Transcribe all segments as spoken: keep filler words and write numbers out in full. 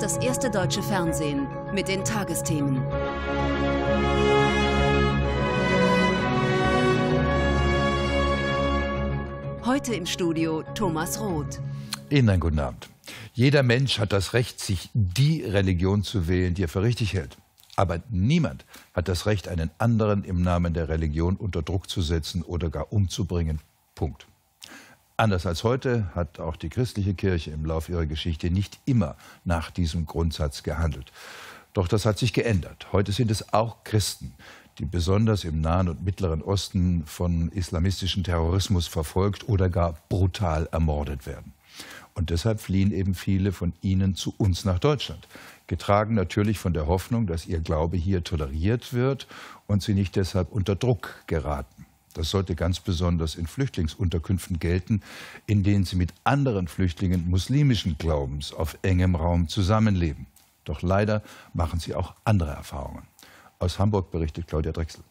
ist das erste deutsche Fernsehen mit den Tagesthemen. Heute im Studio Thomas Roth. Ihnen einen guten Abend. Jeder Mensch hat das Recht, sich die Religion zu wählen, die er für richtig hält. Aber niemand hat das Recht, einen anderen im Namen der Religion unter Druck zu setzen oder gar umzubringen. Punkt. Anders als heute hat auch die christliche Kirche im Laufe ihrer Geschichte nicht immer nach diesem Grundsatz gehandelt. Doch das hat sich geändert. Heute sind es auch Christen, die besonders im Nahen und Mittleren Osten von islamistischem Terrorismus verfolgt oder gar brutal ermordet werden. Und deshalb fliehen eben viele von ihnen zu uns nach Deutschland. Getragen natürlich von der Hoffnung, dass ihr Glaube hier toleriert wird und sie nicht deshalb unter Druck geraten. Das sollte ganz besonders in Flüchtlingsunterkünften gelten, in denen sie mit anderen Flüchtlingen muslimischen Glaubens auf engem Raum zusammenleben. Doch leider machen sie auch andere Erfahrungen. Aus Hamburg berichtet Claudia Drechsel.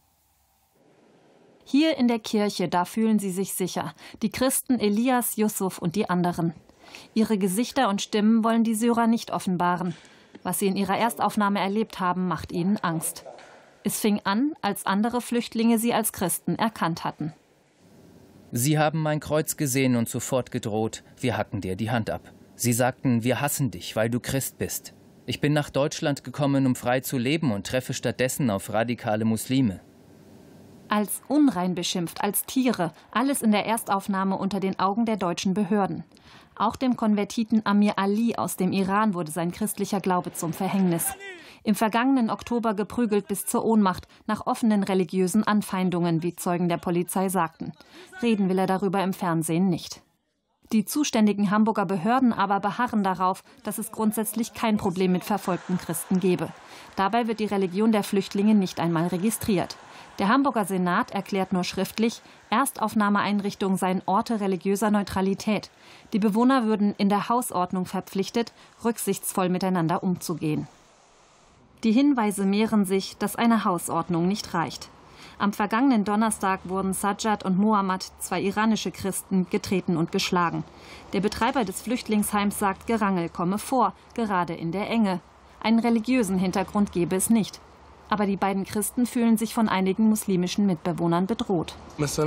Hier in der Kirche, da fühlen sie sich sicher. Die Christen Elias, Yusuf und die anderen. Ihre Gesichter und Stimmen wollen die Syrer nicht offenbaren. Was sie in ihrer Erstaufnahme erlebt haben, macht ihnen Angst. Es fing an, als andere Flüchtlinge sie als Christen erkannt hatten. Sie haben mein Kreuz gesehen und sofort gedroht, wir hacken dir die Hand ab. Sie sagten, wir hassen dich, weil du Christ bist. Ich bin nach Deutschland gekommen, um frei zu leben und treffe stattdessen auf radikale Muslime. Als unrein beschimpft, als Tiere, alles in der Erstaufnahme unter den Augen der deutschen Behörden. Auch dem Konvertiten Amir Ali aus dem Iran wurde sein christlicher Glaube zum Verhängnis. Im vergangenen Oktober geprügelt bis zur Ohnmacht nach offenen religiösen Anfeindungen, wie Zeugen der Polizei sagten. Reden will er darüber im Fernsehen nicht. Die zuständigen Hamburger Behörden aber beharren darauf, dass es grundsätzlich kein Problem mit verfolgten Christen gebe. Dabei wird die Religion der Flüchtlinge nicht einmal registriert. Der Hamburger Senat erklärt nur schriftlich, Erstaufnahmeeinrichtungen seien Orte religiöser Neutralität. Die Bewohner würden in der Hausordnung verpflichtet, rücksichtsvoll miteinander umzugehen. Die Hinweise mehren sich, dass eine Hausordnung nicht reicht. Am vergangenen Donnerstag wurden Sajjad und Mohammad, zwei iranische Christen, getreten und geschlagen. Der Betreiber des Flüchtlingsheims sagt, Gerangel komme vor, gerade in der Enge. Einen religiösen Hintergrund gebe es nicht. Aber die beiden Christen fühlen sich von einigen muslimischen Mitbewohnern bedroht.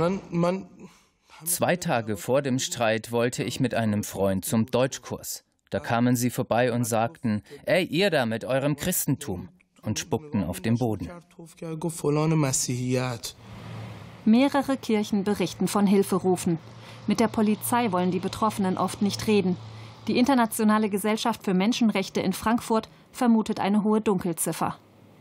Zwei Tage vor dem Streit wollte ich mit einem Freund zum Deutschkurs. Da kamen sie vorbei und sagten, ey, ihr da mit eurem Christentum, und spuckten auf den Boden. Mehrere Kirchen berichten von Hilferufen. Mit der Polizei wollen die Betroffenen oft nicht reden. Die Internationale Gesellschaft für Menschenrechte in Frankfurt vermutet eine hohe Dunkelziffer.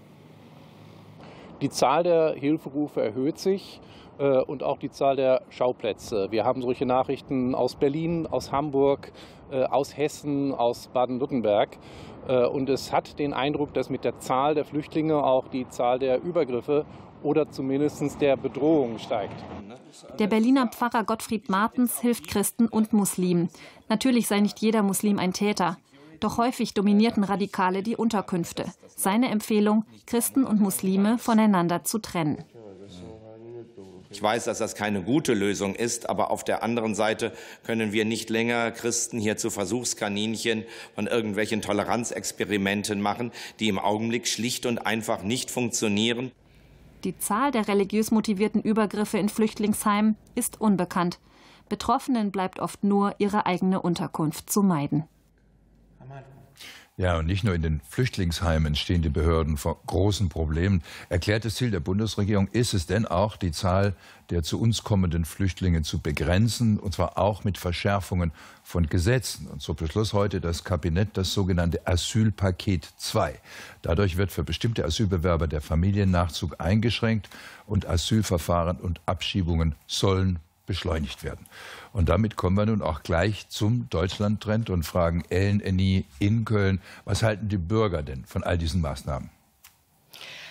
Die Zahl der Hilferufe erhöht sich äh, und auch die Zahl der Schauplätze. Wir haben solche Nachrichten aus Berlin, aus Hamburg, äh, aus Hessen, aus Baden-Württemberg. Äh, und es hat den Eindruck, dass mit der Zahl der Flüchtlinge auch die Zahl der Übergriffe oder zumindest der Bedrohung steigt. Der Berliner Pfarrer Gottfried Martens hilft Christen und Muslimen. Natürlich sei nicht jeder Muslim ein Täter. Doch häufig dominierten Radikale die Unterkünfte. Seine Empfehlung, Christen und Muslime voneinander zu trennen. Ich weiß, dass das keine gute Lösung ist, aber auf der anderen Seite können wir nicht länger Christen hier zu Versuchskaninchen von irgendwelchen Toleranzexperimenten machen, die im Augenblick schlicht und einfach nicht funktionieren. Die Zahl der religiös motivierten Übergriffe in Flüchtlingsheimen ist unbekannt. Betroffenen bleibt oft nur, ihre eigene Unterkunft zu meiden. Ja, und nicht nur in den Flüchtlingsheimen stehen die Behörden vor großen Problemen. Erklärtes Ziel der Bundesregierung ist es denn auch, die Zahl der zu uns kommenden Flüchtlinge zu begrenzen, und zwar auch mit Verschärfungen von Gesetzen. Und so beschloss heute das Kabinett das sogenannte Asylpaket zwei. Dadurch wird für bestimmte Asylbewerber der Familiennachzug eingeschränkt und Asylverfahren und Abschiebungen sollen beschleunigt werden. Und damit kommen wir nun auch gleich zum Deutschland-Trend und fragen Ellen Enni in Köln, was halten die Bürger denn von all diesen Maßnahmen?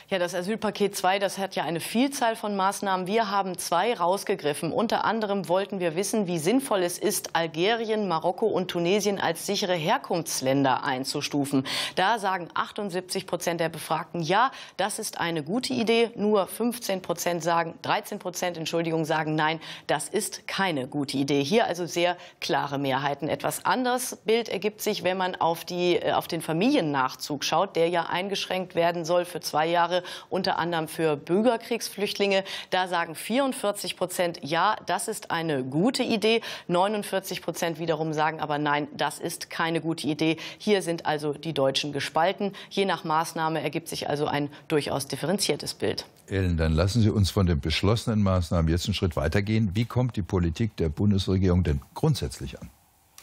Ja, das Asylpaket zwei, das hat ja eine Vielzahl von Maßnahmen. Wir haben zwei rausgegriffen. Unter anderem wollten wir wissen, wie sinnvoll es ist, Algerien, Marokko und Tunesien als sichere Herkunftsländer einzustufen. Da sagen achtundsiebzig Prozent der Befragten, ja, das ist eine gute Idee. Nur fünfzehn Prozent sagen, dreizehn Prozent, Entschuldigung, sagen, nein, das ist keine gute Idee. Hier also sehr klare Mehrheiten. Etwas anderes Bild ergibt sich, wenn man auf, die, auf den Familiennachzug schaut, der ja eingeschränkt werden soll für zwei Jahre. Unter anderem für Bürgerkriegsflüchtlinge. Da sagen vierundvierzig Prozent, ja, das ist eine gute Idee. neunundvierzig Prozent wiederum sagen aber, nein, das ist keine gute Idee. Hier sind also die Deutschen gespalten. Je nach Maßnahme ergibt sich also ein durchaus differenziertes Bild. Ellen, dann lassen Sie uns von den beschlossenen Maßnahmen jetzt einen Schritt weitergehen. Wie kommt die Politik der Bundesregierung denn grundsätzlich an?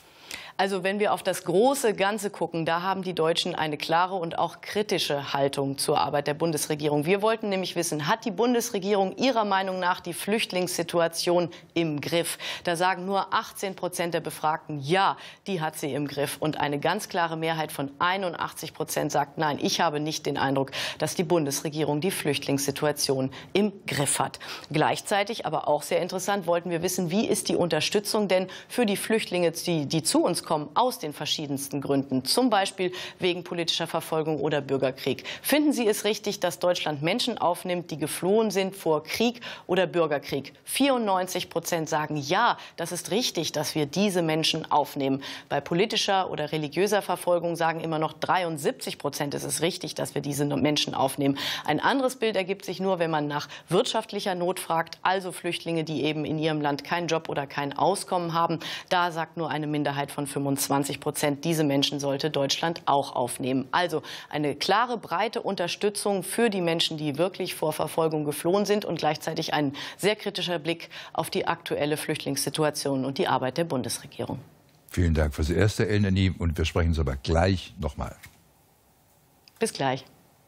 Also wenn wir auf das große Ganze gucken, da haben die Deutschen eine klare und auch kritische Haltung zur Arbeit der Bundesregierung. Wir wollten nämlich wissen, hat die Bundesregierung ihrer Meinung nach die Flüchtlingssituation im Griff? Da sagen nur achtzehn Prozent der Befragten, ja, die hat sie im Griff. Und eine ganz klare Mehrheit von einundachtzig Prozent sagt, nein, ich habe nicht den Eindruck, dass die Bundesregierung die Flüchtlingssituation im Griff hat. Gleichzeitig, aber auch sehr interessant, wollten wir wissen, wie ist die Unterstützung denn für die Flüchtlinge, die, die zu uns kommen, aus den verschiedensten Gründen, zum Beispiel wegen politischer Verfolgung oder Bürgerkrieg. Finden Sie es richtig, dass Deutschland Menschen aufnimmt, die geflohen sind vor Krieg oder Bürgerkrieg? vierundneunzig Prozent sagen, ja, das ist richtig, dass wir diese Menschen aufnehmen. Bei politischer oder religiöser Verfolgung sagen immer noch dreiundsiebzig Prozent, es ist richtig, dass wir diese Menschen aufnehmen. Ein anderes Bild ergibt sich nur, wenn man nach wirtschaftlicher Not fragt, also Flüchtlinge, die eben in ihrem Land keinen Job oder kein Auskommen haben. Da sagt nur eine Minderheit von fünfundzwanzig Prozent, diese Menschen sollte Deutschland auch aufnehmen. Also eine klare, breite Unterstützung für die Menschen, die wirklich vor Verfolgung geflohen sind und gleichzeitig ein sehr kritischer Blick auf die aktuelle Flüchtlingssituation und die Arbeit der Bundesregierung. Vielen Dank fürs Erste, Elneny, und wir sprechen uns aber gleich nochmal. Bis gleich.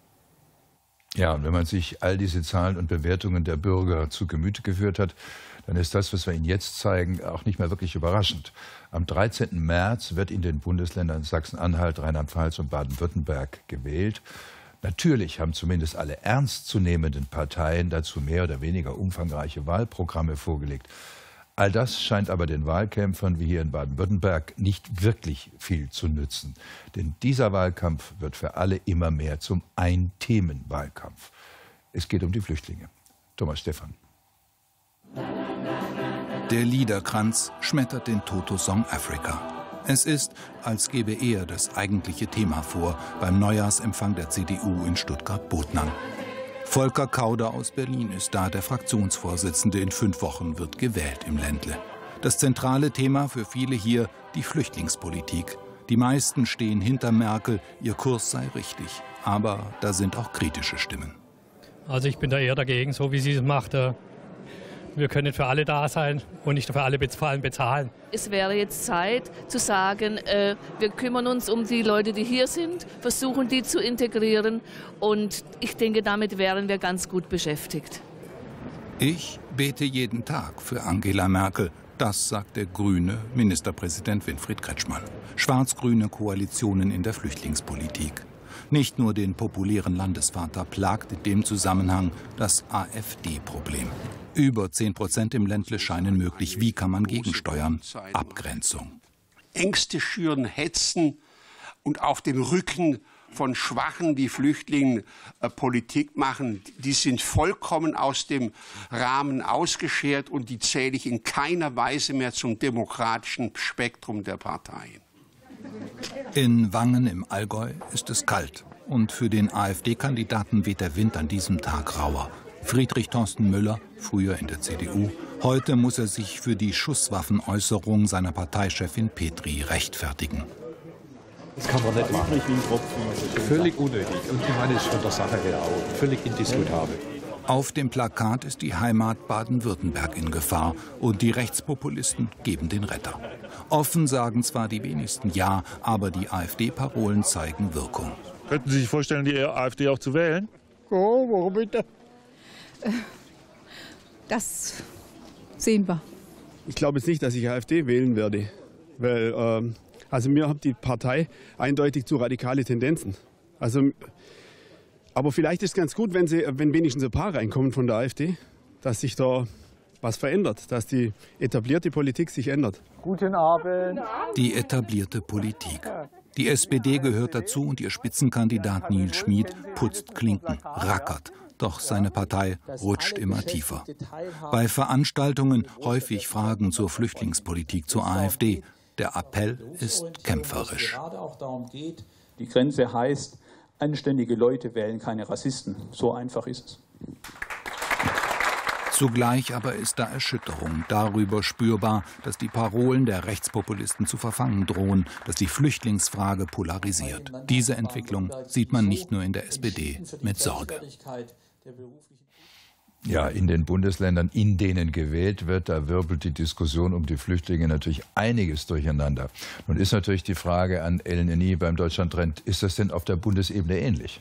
Ja, und wenn man sich all diese Zahlen und Bewertungen der Bürger zu Gemüte geführt hat, dann ist das, was wir Ihnen jetzt zeigen, auch nicht mehr wirklich überraschend. Am dreizehnten März wird in den Bundesländern Sachsen-Anhalt, Rheinland-Pfalz und Baden-Württemberg gewählt. Natürlich haben zumindest alle ernstzunehmenden Parteien dazu mehr oder weniger umfangreiche Wahlprogramme vorgelegt. All das scheint aber den Wahlkämpfern wie hier in Baden-Württemberg nicht wirklich viel zu nützen. Denn dieser Wahlkampf wird für alle immer mehr zum Ein-Themen-Wahlkampf. Es geht um die Flüchtlinge. Thomas Stephan. Der Liederkranz schmettert den Toto-Song Africa. Es ist, als gebe er das eigentliche Thema vor beim Neujahrsempfang der C D U in Stuttgart-Botnang. Volker Kauder aus Berlin ist da der Fraktionsvorsitzende. In fünf Wochen wird gewählt im Ländle. Das zentrale Thema für viele hier die Flüchtlingspolitik. Die meisten stehen hinter Merkel, ihr Kurs sei richtig. Aber da sind auch kritische Stimmen. Also ich bin da eher dagegen, so wie sie es macht. Wir können für alle da sein und nicht für alle bezahlen. Es wäre jetzt Zeit zu sagen, äh, wir kümmern uns um die Leute, die hier sind, versuchen die zu integrieren. Und ich denke, damit wären wir ganz gut beschäftigt. Ich bete jeden Tag für Angela Merkel. Das sagt der grüne Ministerpräsident Winfried Kretschmann. Schwarz-grüne Koalitionen in der Flüchtlingspolitik. Nicht nur den populären Landesvater plagt in dem Zusammenhang das AfD-Problem. Über zehn Prozent im Ländle scheinen möglich. Wie kann man gegensteuern? Abgrenzung. Ängste schüren, hetzen und auf dem Rücken von Schwachen wie Flüchtlingen äh, Politik machen, die sind vollkommen aus dem Rahmen ausgeschert und die zähle ich in keiner Weise mehr zum demokratischen Spektrum der Parteien. In Wangen im Allgäu ist es kalt und für den AfD-Kandidaten weht der Wind an diesem Tag rauer. Friedrich Thorsten Müller, früher in der C D U, heute muss er sich für die Schusswaffenäußerung seiner Parteichefin Petri rechtfertigen. Das kann man nicht machen. Völlig unnötig und ich meine, es ist von der Sache her auch völlig indiskutabel. Auf dem Plakat ist die Heimat Baden-Württemberg in Gefahr und die Rechtspopulisten geben den Retter. Offen sagen zwar die wenigsten Ja, aber die AfD-Parolen zeigen Wirkung. Könnten Sie sich vorstellen, die AfD auch zu wählen? Oh, warum bitte? Das sehen wir. Ich glaube jetzt nicht, dass ich AfD wählen werde, weil ähm, also mir hat die Partei eindeutig zu radikale Tendenzen. Also Aber vielleicht ist es ganz gut, wenn, sie, wenn wenigstens ein paar reinkommen von der AfD, dass sich da was verändert, dass die etablierte Politik sich ändert. Guten Abend. Die etablierte Politik. Die S P D gehört dazu und ihr Spitzenkandidat Nils Schmid putzt Klinken, rackert. Doch seine Partei rutscht immer tiefer. Bei Veranstaltungen häufig Fragen zur Flüchtlingspolitik zur AfD. Der Appell ist kämpferisch. Die Grenze heißt, anständige Leute wählen keine Rassisten. So einfach ist es. Zugleich aber ist da Erschütterung darüber spürbar, dass die Parolen der Rechtspopulisten zu verfangen drohen, dass die Flüchtlingsfrage polarisiert. Diese Entwicklung sieht man nicht nur in der S P D mit Sorge. Ja, in den Bundesländern, in denen gewählt wird, da wirbelt die Diskussion um die Flüchtlinge natürlich einiges durcheinander. Nun ist natürlich die Frage an Ellen Eni beim Deutschlandtrend, ist das denn auf der Bundesebene ähnlich?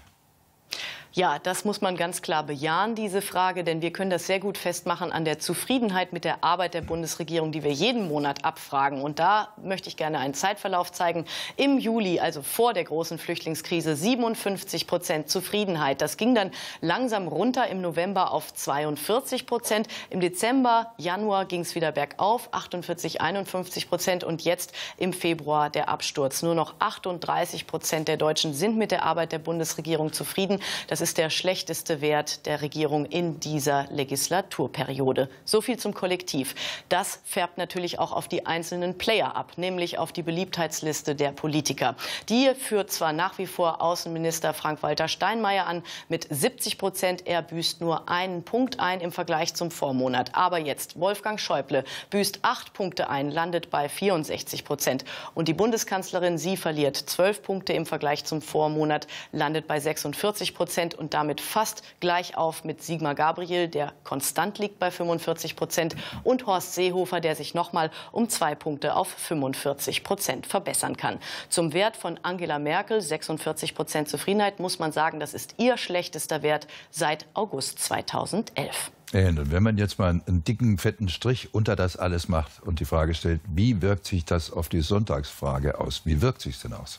Ja, das muss man ganz klar bejahen, diese Frage, denn wir können das sehr gut festmachen an der Zufriedenheit mit der Arbeit der Bundesregierung, die wir jeden Monat abfragen. Und da möchte ich gerne einen Zeitverlauf zeigen. Im Juli, also vor der großen Flüchtlingskrise, siebenundfünfzig Prozent Zufriedenheit. Das ging dann langsam runter im November auf zweiundvierzig Prozent. Im Dezember, Januar ging es wieder bergauf, achtundvierzig, einundfünfzig Prozent. Und jetzt im Februar der Absturz. Nur noch achtunddreißig Prozent der Deutschen sind mit der Arbeit der Bundesregierung zufrieden. Das ist der schlechteste Wert der Regierung in dieser Legislaturperiode. So viel zum Kollektiv. Das färbt natürlich auch auf die einzelnen Player ab, nämlich auf die Beliebtheitsliste der Politiker. Die führt zwar nach wie vor Außenminister Frank-Walter Steinmeier an mit siebzig Prozent. Er büßt nur einen Punkt ein im Vergleich zum Vormonat. Aber jetzt Wolfgang Schäuble büßt acht Punkte ein, landet bei vierundsechzig Prozent. Und die Bundeskanzlerin, sie verliert zwölf Punkte im Vergleich zum Vormonat, landet bei sechsundvierzig Prozent. Und damit fast gleich auf mit Sigmar Gabriel, der konstant liegt bei fünfundvierzig Prozent, und Horst Seehofer, der sich noch mal um zwei Punkte auf fünfundvierzig Prozent verbessern kann. Zum Wert von Angela Merkel, sechsundvierzig Prozent Zufriedenheit, muss man sagen, das ist ihr schlechtester Wert seit August zweitausendelf. Und wenn man jetzt mal einen dicken, fetten Strich unter das alles macht und die Frage stellt, wie wirkt sich das auf die Sonntagsfrage aus? Wie wirkt sich es denn aus?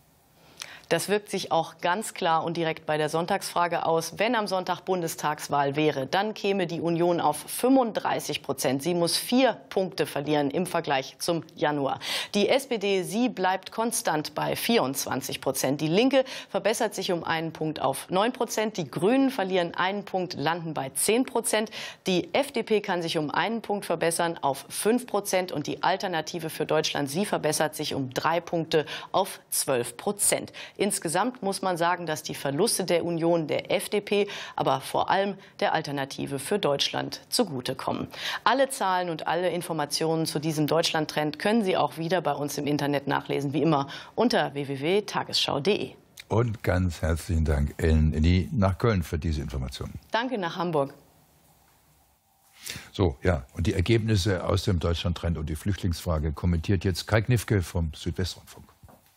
Das wirkt sich auch ganz klar und direkt bei der Sonntagsfrage aus. Wenn am Sonntag Bundestagswahl wäre, dann käme die Union auf fünfunddreißig Prozent. Sie muss vier Punkte verlieren im Vergleich zum Januar. Die S P D, sie bleibt konstant bei vierundzwanzig Prozent. Die Linke verbessert sich um einen Punkt auf neun Prozent. Die Grünen verlieren einen Punkt, landen bei zehn Prozent. Die F D P kann sich um einen Punkt verbessern auf fünf Prozent. Und die Alternative für Deutschland, sie verbessert sich um drei Punkte auf zwölf Prozent. Insgesamt muss man sagen, dass die Verluste der Union, der F D P, aber vor allem der Alternative für Deutschland zugutekommen. Alle Zahlen und alle Informationen zu diesem Deutschland-Trend können Sie auch wieder bei uns im Internet nachlesen, wie immer unter w w w punkt tagesschau punkt de. Und ganz herzlichen Dank, Ellen Eni, nach Köln für diese Informationen. Danke nach Hamburg. So, ja, und die Ergebnisse aus dem Deutschland-Trend und die Flüchtlingsfrage kommentiert jetzt Kai Kniffke vom Südwestrundfunk.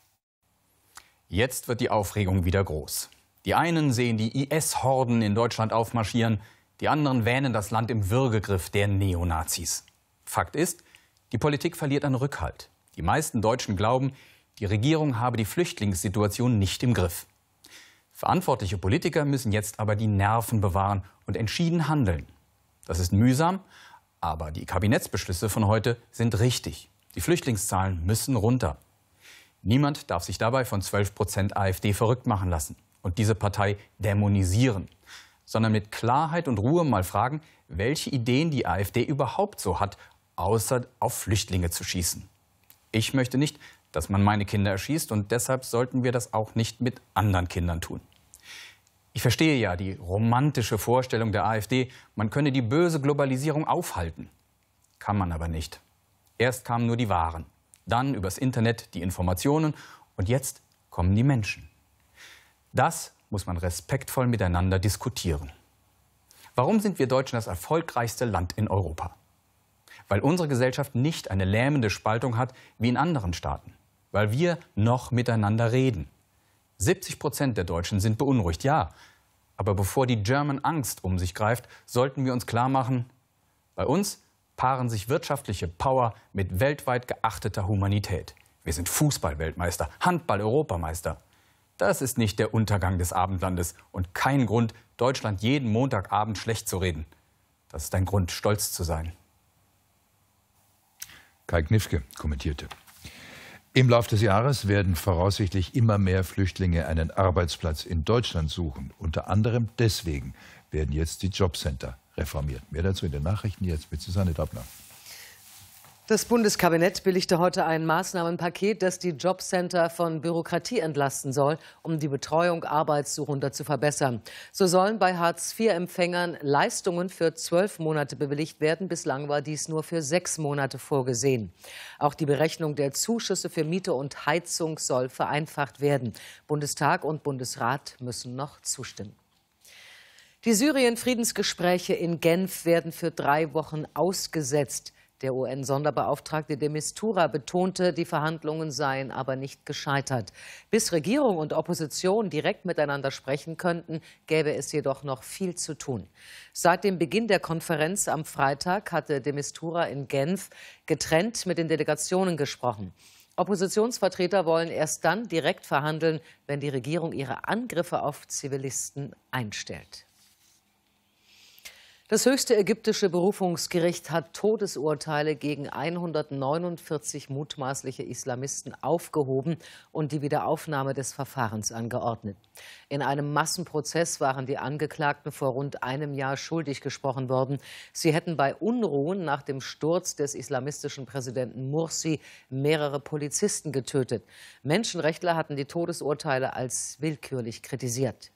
Jetzt wird die Aufregung wieder groß. Die einen sehen die I S-Horden in Deutschland aufmarschieren, die anderen wähnen das Land im Würgegriff der Neonazis. Fakt ist, die Politik verliert an Rückhalt. Die meisten Deutschen glauben, die Regierung habe die Flüchtlingssituation nicht im Griff. Verantwortliche Politiker müssen jetzt aber die Nerven bewahren und entschieden handeln. Das ist mühsam, aber die Kabinettsbeschlüsse von heute sind richtig. Die Flüchtlingszahlen müssen runter. Niemand darf sich dabei von zwölf Prozent AfD verrückt machen lassen und diese Partei dämonisieren, sondern mit Klarheit und Ruhe mal fragen, welche Ideen die AfD überhaupt so hat, außer auf Flüchtlinge zu schießen. Ich möchte nicht, dass man meine Kinder erschießt und deshalb sollten wir das auch nicht mit anderen Kindern tun. Ich verstehe ja die romantische Vorstellung der AfD, man könne die böse Globalisierung aufhalten. Kann man aber nicht. Erst kamen nur die Waren. Dann übers Internet die Informationen und jetzt kommen die Menschen. Das muss man respektvoll miteinander diskutieren. Warum sind wir Deutschen das erfolgreichste Land in Europa? Weil unsere Gesellschaft nicht eine lähmende Spaltung hat wie in anderen Staaten. Weil wir noch miteinander reden. siebzig Prozent der Deutschen sind beunruhigt, ja. Aber bevor die German Angst um sich greift, sollten wir uns klar machen, bei uns paaren sich wirtschaftliche Power mit weltweit geachteter Humanität. Wir sind Fußball-Weltmeister, Handball-Europameister. Das ist nicht der Untergang des Abendlandes und kein Grund, Deutschland jeden Montagabend schlecht zu reden. Das ist ein Grund, stolz zu sein. Kai Kniffke kommentierte. Im Laufe des Jahres werden voraussichtlich immer mehr Flüchtlinge einen Arbeitsplatz in Deutschland suchen. Unter anderem deswegen werden jetzt die Jobcenter reformiert. Mehr dazu in den Nachrichten jetzt mit Susanne Daubner. Das Bundeskabinett billigte heute ein Maßnahmenpaket, das die Jobcenter von Bürokratie entlasten soll, um die Betreuung Arbeitssuchender zu verbessern. So sollen bei Hartz-vier-Empfängern Leistungen für zwölf Monate bewilligt werden. Bislang war dies nur für sechs Monate vorgesehen. Auch die Berechnung der Zuschüsse für Miete und Heizung soll vereinfacht werden. Bundestag und Bundesrat müssen noch zustimmen. Die Syrien-Friedensgespräche in Genf werden für drei Wochen ausgesetzt. Der U N-Sonderbeauftragte de Mistura betonte, die Verhandlungen seien aber nicht gescheitert. Bis Regierung und Opposition direkt miteinander sprechen könnten, gäbe es jedoch noch viel zu tun. Seit dem Beginn der Konferenz am Freitag hatte de Mistura in Genf getrennt mit den Delegationen gesprochen. Oppositionsvertreter wollen erst dann direkt verhandeln, wenn die Regierung ihre Angriffe auf Zivilisten einstellt. Das höchste ägyptische Berufungsgericht hat Todesurteile gegen hundertneunundvierzig mutmaßliche Islamisten aufgehoben und die Wiederaufnahme des Verfahrens angeordnet. In einem Massenprozess waren die Angeklagten vor rund einem Jahr schuldig gesprochen worden. Sie hätten bei Unruhen nach dem Sturz des islamistischen Präsidenten Mursi mehrere Polizisten getötet. Menschenrechtler hatten die Todesurteile als willkürlich kritisiert.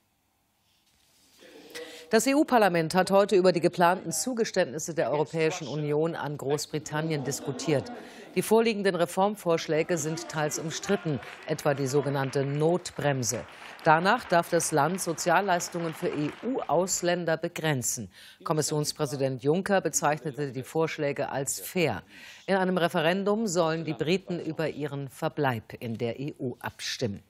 Das E U-Parlament hat heute über die geplanten Zugeständnisse der Europäischen Union an Großbritannien diskutiert. Die vorliegenden Reformvorschläge sind teils umstritten, etwa die sogenannte Notbremse. Danach darf das Land Sozialleistungen für E U-Ausländer begrenzen. Kommissionspräsident Juncker bezeichnete die Vorschläge als fair. In einem Referendum sollen die Briten über ihren Verbleib in der E U abstimmen.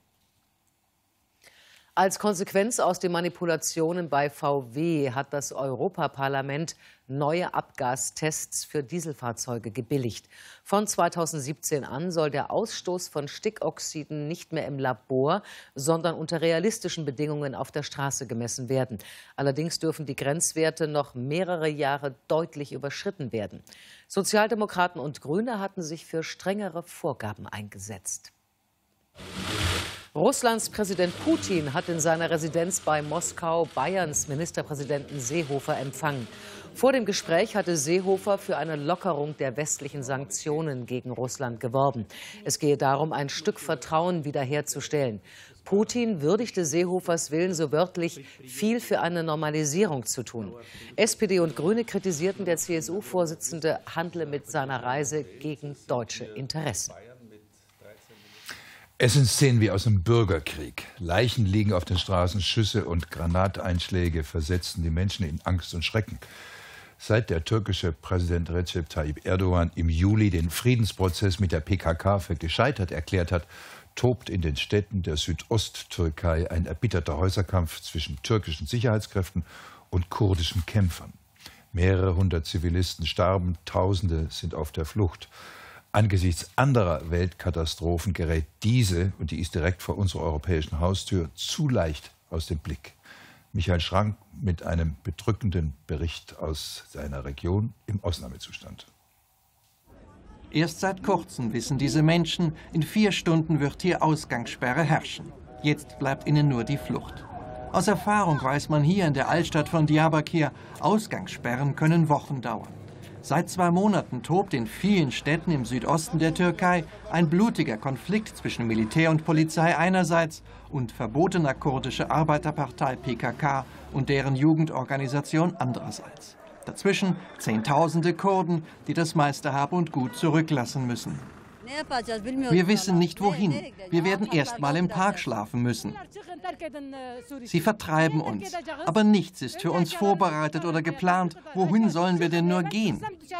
Als Konsequenz aus den Manipulationen bei V W hat das Europaparlament neue Abgastests für Dieselfahrzeuge gebilligt. Von zweitausendsiebzehn an soll der Ausstoß von Stickoxiden nicht mehr im Labor, sondern unter realistischen Bedingungen auf der Straße gemessen werden. Allerdings dürfen die Grenzwerte noch mehrere Jahre deutlich überschritten werden. Sozialdemokraten und Grüne hatten sich für strengere Vorgaben eingesetzt. Russlands Präsident Putin hat in seiner Residenz bei Moskau Bayerns Ministerpräsidenten Seehofer empfangen. Vor dem Gespräch hatte Seehofer für eine Lockerung der westlichen Sanktionen gegen Russland geworben. Es gehe darum, ein Stück Vertrauen wiederherzustellen. Putin würdigte Seehofers Willen so wörtlich, viel für eine Normalisierung zu tun. S P D und Grüne kritisierten, der C S U-Vorsitzende handle mit seiner Reise gegen deutsche Interessen. Es sind Szenen wie aus einem Bürgerkrieg. Leichen liegen auf den Straßen, Schüsse und Granateinschläge versetzten die Menschen in Angst und Schrecken. Seit der türkische Präsident Recep Tayyip Erdogan im Juli den Friedensprozess mit der P K K für gescheitert erklärt hat, tobt in den Städten der Südosttürkei ein erbitterter Häuserkampf zwischen türkischen Sicherheitskräften und kurdischen Kämpfern. Mehrere hundert Zivilisten starben, Tausende sind auf der Flucht. Angesichts anderer Weltkatastrophen gerät diese, und die ist direkt vor unserer europäischen Haustür, zu leicht aus dem Blick. Michael Schrank mit einem bedrückenden Bericht aus seiner Region im Ausnahmezustand. Erst seit kurzem wissen diese Menschen, in vier Stunden wird hier Ausgangssperre herrschen. Jetzt bleibt ihnen nur die Flucht. Aus Erfahrung weiß man hier in der Altstadt von Diyarbakir, Ausgangssperren können Wochen dauern. Seit zwei Monaten tobt in vielen Städten im Südosten der Türkei ein blutiger Konflikt zwischen Militär und Polizei einerseits und verbotener kurdischer Arbeiterpartei P K K und deren Jugendorganisation andererseits. Dazwischen Zehntausende Kurden, die das meiste Hab und Gut zurücklassen müssen. Wir wissen nicht wohin. Wir werden erst mal im Park schlafen müssen. Sie vertreiben uns. Aber nichts ist für uns vorbereitet oder geplant. Wohin sollen wir denn nur gehen?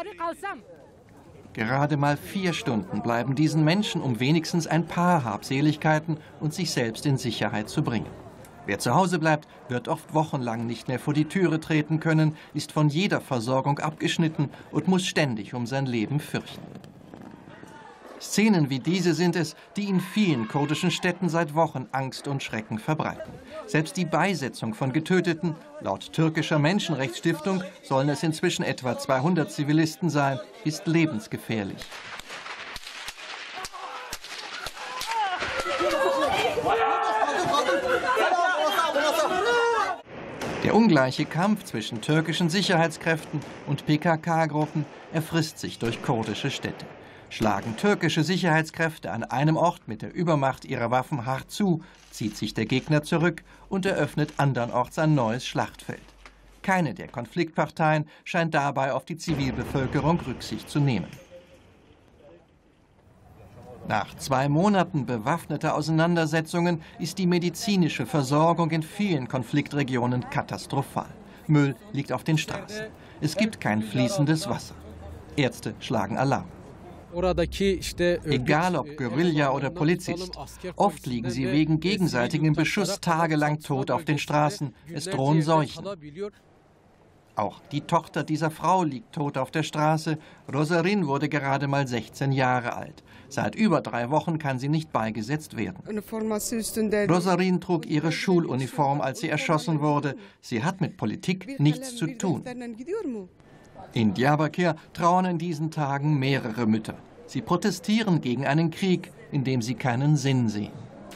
Gerade mal vier Stunden bleiben diesen Menschen, um wenigstens ein paar Habseligkeiten und sich selbst in Sicherheit zu bringen. Wer zu Hause bleibt, wird oft wochenlang nicht mehr vor die Türe treten können, ist von jeder Versorgung abgeschnitten und muss ständig um sein Leben fürchten. Szenen wie diese sind es, die in vielen kurdischen Städten seit Wochen Angst und Schrecken verbreiten. Selbst die Beisetzung von Getöteten, laut türkischer Menschenrechtsstiftung sollen es inzwischen etwa zweihundert Zivilisten sein, ist lebensgefährlich. Der ungleiche Kampf zwischen türkischen Sicherheitskräften und P K K-Gruppen erfrisst sich durch kurdische Städte. Schlagen türkische Sicherheitskräfte an einem Ort mit der Übermacht ihrer Waffen hart zu, zieht sich der Gegner zurück und eröffnet andernorts ein neues Schlachtfeld. Keine der Konfliktparteien scheint dabei auf die Zivilbevölkerung Rücksicht zu nehmen. Nach zwei Monaten bewaffneter Auseinandersetzungen ist die medizinische Versorgung in vielen Konfliktregionen katastrophal. Müll liegt auf den Straßen. Es gibt kein fließendes Wasser. Ärzte schlagen Alarm. Egal ob Guerilla oder Polizist, oft liegen sie wegen gegenseitigem Beschuss tagelang tot auf den Straßen. Es drohen Seuchen. Auch die Tochter dieser Frau liegt tot auf der Straße. Rosarin wurde gerade mal sechzehn Jahre alt. Seit über drei Wochen kann sie nicht beigesetzt werden. Rosarin trug ihre Schuluniform, als sie erschossen wurde. Sie hat mit Politik nichts zu tun. In Diyarbakir trauern in diesen Tagen mehrere Mütter. Sie protestieren gegen einen Krieg, in dem sie keinen Sinn sehen.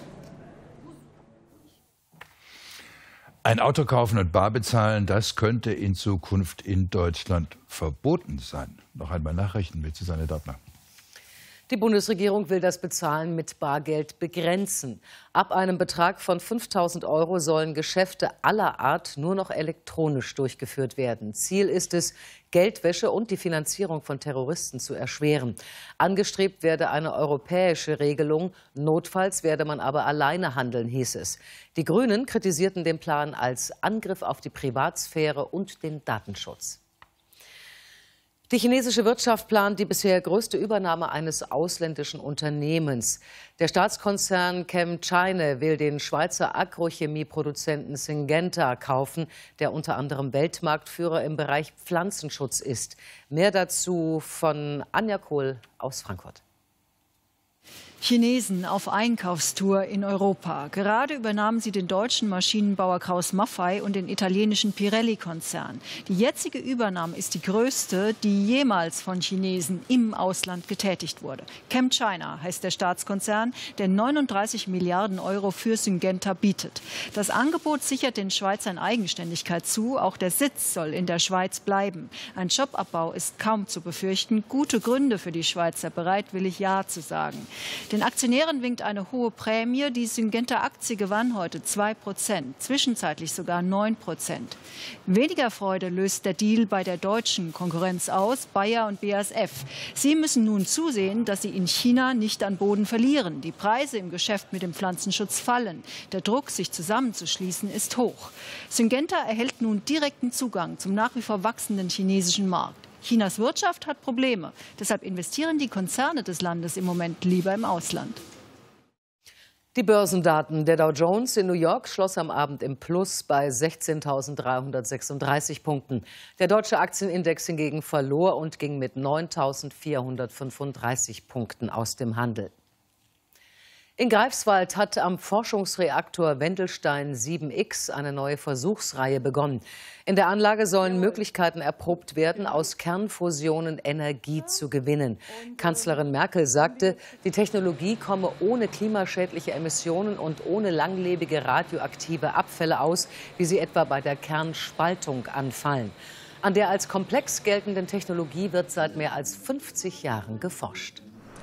Ein Auto kaufen und bar bezahlen, das könnte in Zukunft in Deutschland verboten sein. Noch einmal Nachrichten mit Susanne Daubner. Die Bundesregierung will das Bezahlen mit Bargeld begrenzen. Ab einem Betrag von fünftausend Euro sollen Geschäfte aller Art nur noch elektronisch durchgeführt werden. Ziel ist es, Geldwäsche und die Finanzierung von Terroristen zu erschweren. Angestrebt werde eine europäische Regelung. Notfalls werde man aber alleine handeln, hieß es. Die Grünen kritisierten den Plan als Angriff auf die Privatsphäre und den Datenschutz. Die chinesische Wirtschaft plant die bisher größte Übernahme eines ausländischen Unternehmens. Der Staatskonzern ChemChina will den Schweizer Agrochemieproduzenten Syngenta kaufen, der unter anderem Weltmarktführer im Bereich Pflanzenschutz ist. Mehr dazu von Anja Kohl aus Frankfurt. Chinesen auf Einkaufstour in Europa. Gerade übernahmen sie den deutschen Maschinenbauer Krauss-Maffei und den italienischen Pirelli-Konzern. Die jetzige Übernahme ist die größte, die jemals von Chinesen im Ausland getätigt wurde. ChemChina heißt der Staatskonzern, der neununddreißig Milliarden Euro für Syngenta bietet. Das Angebot sichert den Schweizern Eigenständigkeit zu. Auch der Sitz soll in der Schweiz bleiben. Ein Jobabbau ist kaum zu befürchten. Gute Gründe für die Schweizer, bereitwillig Ja zu sagen. Den Aktionären winkt eine hohe Prämie. Die Syngenta-Aktie gewann heute zwei Prozent, zwischenzeitlich sogar neun Prozent. Weniger Freude löst der Deal bei der deutschen Konkurrenz aus, Bayer und B A S F. Sie müssen nun zusehen, dass sie in China nicht an Boden verlieren. Die Preise im Geschäft mit dem Pflanzenschutz fallen. Der Druck, sich zusammenzuschließen, ist hoch. Syngenta erhält nun direkten Zugang zum nach wie vor wachsenden chinesischen Markt. Chinas Wirtschaft hat Probleme. Deshalb investieren die Konzerne des Landes im Moment lieber im Ausland. Die Börsendaten. Der Dow Jones in New York schloss am Abend im Plus bei sechzehntausenddreihundertsechsunddreißig Punkten. Der deutsche Aktienindex hingegen verlor und ging mit neuntausendvierhundertfünfunddreißig Punkten aus dem Handel. In Greifswald hat am Forschungsreaktor Wendelstein sieben X eine neue Versuchsreihe begonnen. In der Anlage sollen Möglichkeiten erprobt werden, aus Kernfusionen Energie zu gewinnen. Kanzlerin Merkel sagte, die Technologie komme ohne klimaschädliche Emissionen und ohne langlebige radioaktive Abfälle aus, wie sie etwa bei der Kernspaltung anfallen. An der als komplex geltenden Technologie wird seit mehr als fünfzig Jahren geforscht.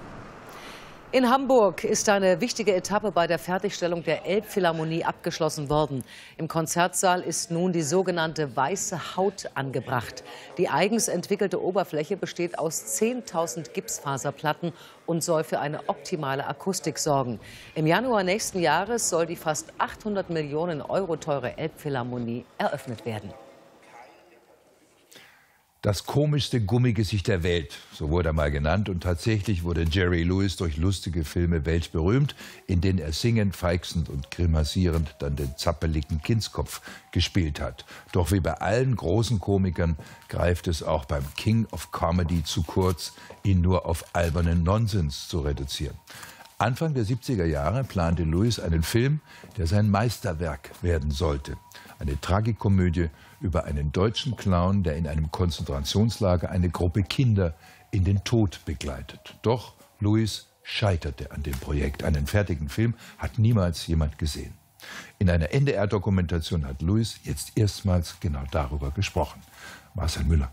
In Hamburg ist eine wichtige Etappe bei der Fertigstellung der Elbphilharmonie abgeschlossen worden. Im Konzertsaal ist nun die sogenannte weiße Haut angebracht. Die eigens entwickelte Oberfläche besteht aus zehntausend Gipsfaserplatten und soll für eine optimale Akustik sorgen. Im Januar nächsten Jahres soll die fast achthundert Millionen Euro teure Elbphilharmonie eröffnet werden. Das komischste Gummigesicht der Welt, so wurde er mal genannt. Und tatsächlich wurde Jerry Lewis durch lustige Filme weltberühmt, in denen er singend, feixend und grimassierend dann den zappeligen Kindskopf gespielt hat. Doch wie bei allen großen Komikern greift es auch beim King of Comedy zu kurz, ihn nur auf albernen Nonsens zu reduzieren. Anfang der siebziger Jahre plante Lewis einen Film, der sein Meisterwerk werden sollte. Eine Tragikomödie über einen deutschen Clown, der in einem Konzentrationslager eine Gruppe Kinder in den Tod begleitet. Doch Lewis scheiterte an dem Projekt. Einen fertigen Film hat niemals jemand gesehen. In einer N D R-Dokumentation hat Lewis jetzt erstmals genau darüber gesprochen. Marcel Müller.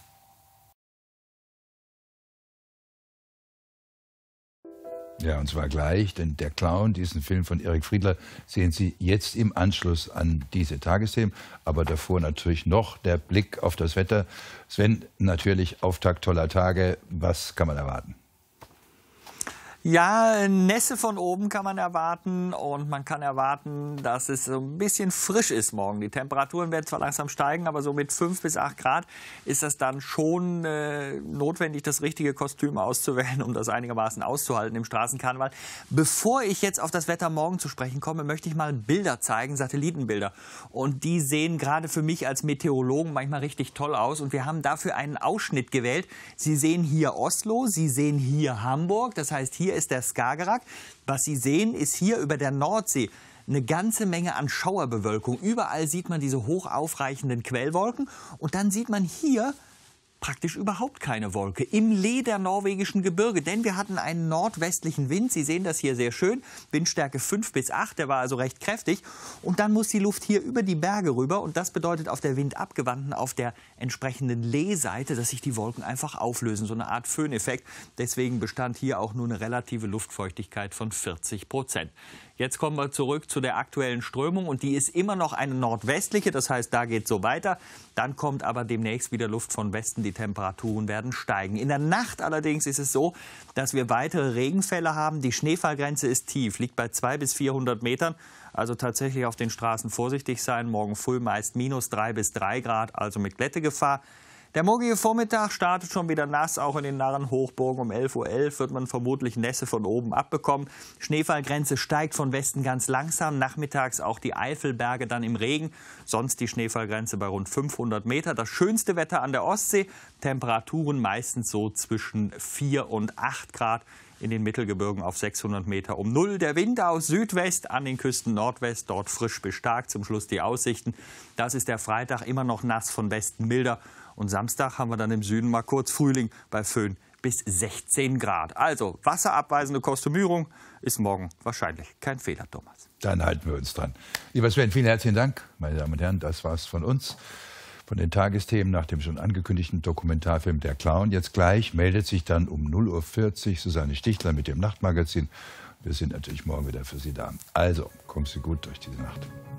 Ja, und zwar gleich, denn der Clown, diesen Film von Erik Friedler, sehen Sie jetzt im Anschluss an diese Tagesthemen. Aber davor natürlich noch der Blick auf das Wetter. Sven, natürlich Auftakt toller Tage. Was kann man erwarten? Ja, Nässe von oben kann man erwarten und man kann erwarten, dass es so ein bisschen frisch ist morgen. Die Temperaturen werden zwar langsam steigen, aber so mit fünf bis acht Grad ist das dann schon äh, notwendig, das richtige Kostüm auszuwählen, um das einigermaßen auszuhalten im Straßenkarneval. Bevor ich jetzt auf das Wetter morgen zu sprechen komme, möchte ich mal Bilder zeigen, Satellitenbilder. Und die sehen gerade für mich als Meteorologen manchmal richtig toll aus. Und wir haben dafür einen Ausschnitt gewählt. Sie sehen hier Oslo, Sie sehen hier Hamburg, das heißt, hier ist der Skagerrak. Was Sie sehen, ist hier über der Nordsee eine ganze Menge an Schauerbewölkung. Überall sieht man diese hoch aufreichenden Quellwolken. Und dann sieht man hier praktisch überhaupt keine Wolke im Lee der norwegischen Gebirge. Denn wir hatten einen nordwestlichen Wind. Sie sehen das hier sehr schön. Windstärke fünf bis acht, der war also recht kräftig. Und dann muss die Luft hier über die Berge rüber. Und das bedeutet auf der windabgewandten, auf der entsprechenden Lee-Seite, dass sich die Wolken einfach auflösen. So eine Art Föhneffekt. Deswegen bestand hier auch nur eine relative Luftfeuchtigkeit von vierzig Prozent. Jetzt kommen wir zurück zu der aktuellen Strömung und die ist immer noch eine nordwestliche, das heißt, da geht es so weiter. Dann kommt aber demnächst wieder Luft von Westen, die Temperaturen werden steigen. In der Nacht allerdings ist es so, dass wir weitere Regenfälle haben. Die Schneefallgrenze ist tief, liegt bei zweihundert bis vierhundert Metern. Also tatsächlich auf den Straßen vorsichtig sein. Morgen früh meist minus drei bis drei Grad, also mit Glättegefahr. Der morgige Vormittag startet schon wieder nass, auch in den Narrenhochburgen. Um elf Uhr elf wird man vermutlich Nässe von oben abbekommen. Schneefallgrenze steigt von Westen ganz langsam. Nachmittags auch die Eifelberge dann im Regen. Sonst die Schneefallgrenze bei rund fünfhundert Meter. Das schönste Wetter an der Ostsee. Temperaturen meistens so zwischen vier und acht Grad. In den Mittelgebirgen auf sechshundert Meter um Null. Der Wind aus Südwest, an den Küsten Nordwest, dort frisch bis stark. Zum Schluss die Aussichten. Das ist der Freitag, immer noch nass, von Westen milder. Und Samstag haben wir dann im Süden mal kurz Frühling bei Föhn bis sechzehn Grad. Also wasserabweisende Kostümierung ist morgen wahrscheinlich kein Fehler, Thomas. Dann halten wir uns dran. Lieber Sven, vielen herzlichen Dank. Meine Damen und Herren, das war's von uns. Von den Tagesthemen nach dem schon angekündigten Dokumentarfilm Der Clown. Jetzt gleich meldet sich dann um null Uhr vierzig Susanne Stichler mit dem Nachtmagazin. Wir sind natürlich morgen wieder für Sie da. Also, kommen Sie gut durch diese Nacht.